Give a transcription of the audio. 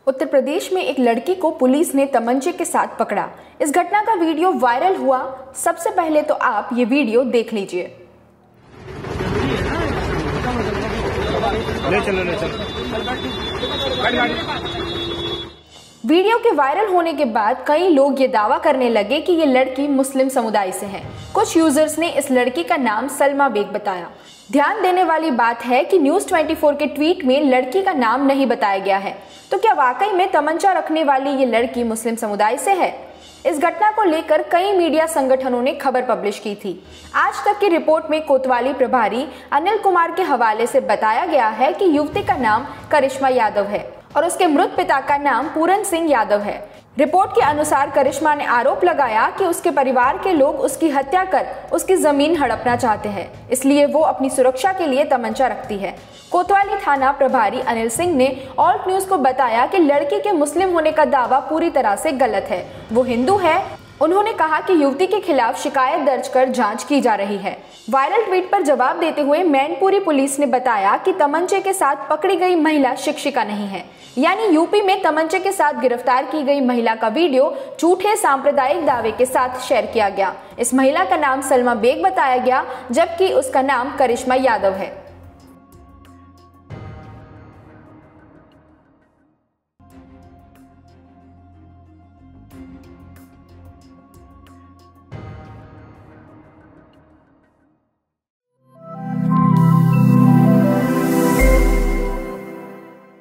उत्तर प्रदेश में एक लड़की को पुलिस ने तमंचे के साथ पकड़ा। इस घटना का वीडियो वायरल हुआ। सबसे पहले तो आप ये वीडियो देख लीजिए। ले चलो। वीडियो के वायरल होने के बाद कई लोग ये दावा करने लगे कि ये लड़की मुस्लिम समुदाय से है। कुछ यूजर्स ने इस लड़की का नाम सलमा बेग बताया। ध्यान देने वाली बात है कि न्यूज़ 24 के ट्वीट में लड़की का नाम नहीं बताया गया है। तो क्या वाकई में तमंचा रखने वाली ये लड़की मुस्लिम समुदाय से है? इस घटना को लेकर कई मीडिया संगठनों ने खबर पब्लिश की थी। आज तक की रिपोर्ट में कोतवाली प्रभारी अनिल कुमार के हवाले से बताया गया है कि युवती का नाम करिश्मा यादव है और उसके मृत पिता का नाम पूरन सिंह यादव है। रिपोर्ट के अनुसार करिश्मा ने आरोप लगाया कि उसके परिवार के लोग उसकी हत्या कर उसकी जमीन हड़पना चाहते हैं, इसलिए वो अपनी सुरक्षा के लिए तमंचा रखती है। कोतवाली थाना प्रभारी अनिल सिंह ने ऑल्ट न्यूज को बताया कि लड़की के मुस्लिम होने का दावा पूरी तरह से गलत है। वो हिंदू है। उन्होंने कहा कि युवती के खिलाफ शिकायत दर्ज कर जांच की जा रही है। वायरल ट्वीट पर जवाब देते हुए मैनपुरी पुलिस ने बताया कि तमंचे के साथ पकड़ी गई महिला शिक्षिका नहीं है। यानी यूपी में तमंचे के साथ गिरफ्तार की गई महिला का वीडियो झूठे सांप्रदायिक दावे के साथ शेयर किया गया। इस महिला का नाम सलमा बेग बताया गया, जबकि उसका नाम करिश्मा यादव है।